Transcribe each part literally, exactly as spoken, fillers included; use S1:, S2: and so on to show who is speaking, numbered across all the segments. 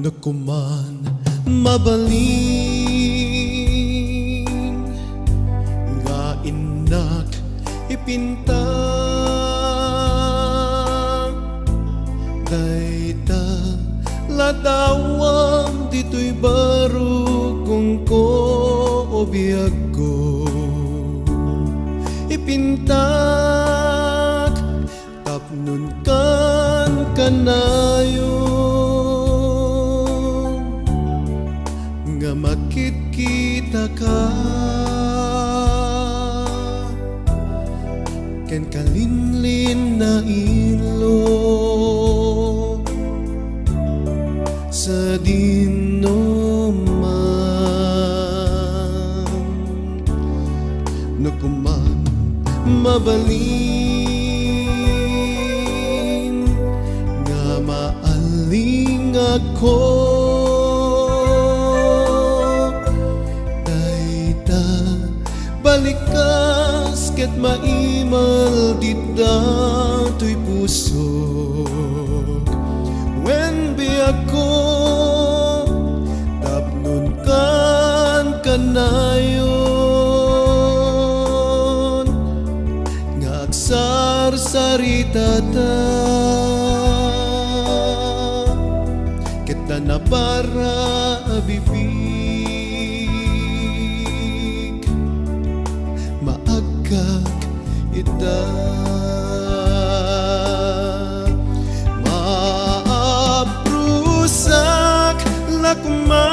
S1: Nakuman mabaling nga inak ipinta dayta ladawam dito'y barugong ko o biyag ko ipintak tapnon kan kanayo nga makikita ka ken kalinlin na ilo sa dinuman nakuman mabalin nga maaling ako balikas ket maimal dita to'y pusok when biyak ko tapnon kan kanayon nga agsarsarita ta ket na para abibig ita maaprusak lakma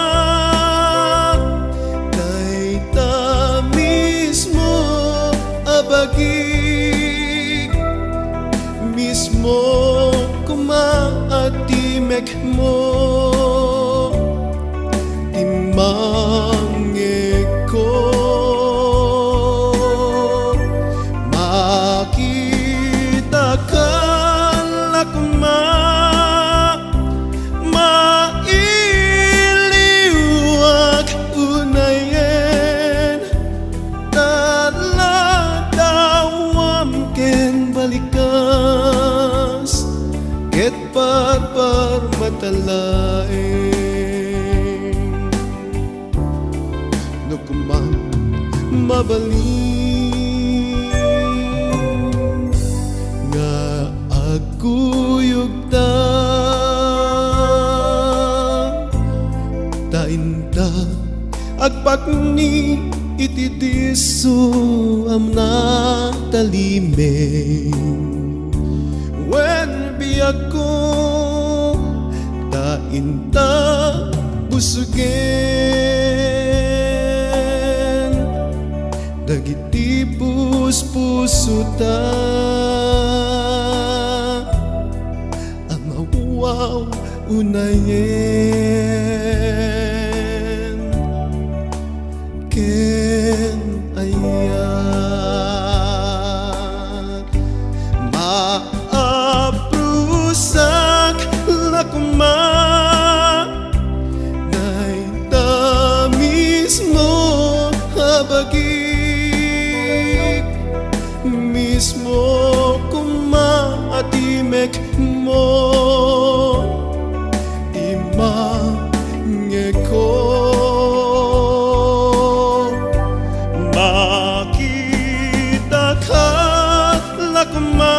S1: dayta mismo abagig mismo kumaatimek mo timangge ko ket parpar matalaeng nukuman mabaling nga agkuyog ta tainta agpakni ititiso amna talimeng when biyak ko tainta busugen dagiti puspuso ta amawaw unayen ken ayan ma lakma dayta mismo habagig mismo kumaatimek mo timangge ko makita ka lakma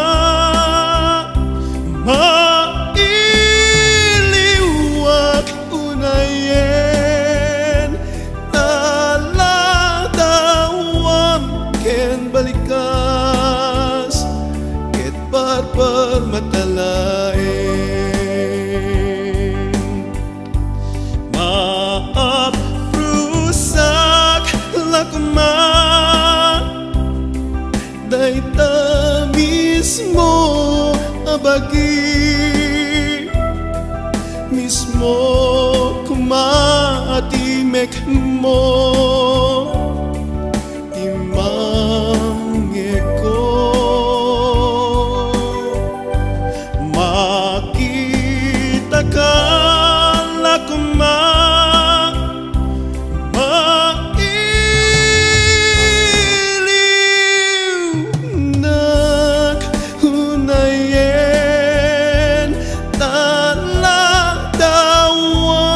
S1: balikas ket parpar matalaeng maaprusak lakma dayta mismo abagi mismo kumaatimek mo timangge ko makita ka lakma mailiw naghunayen taladawam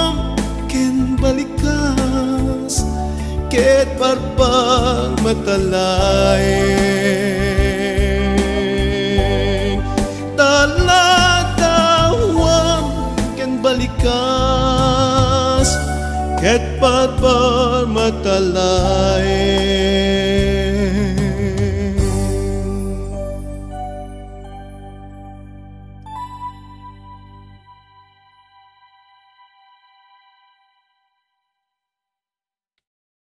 S1: matalaeng taladawam ken balikas ket patpar matalaeng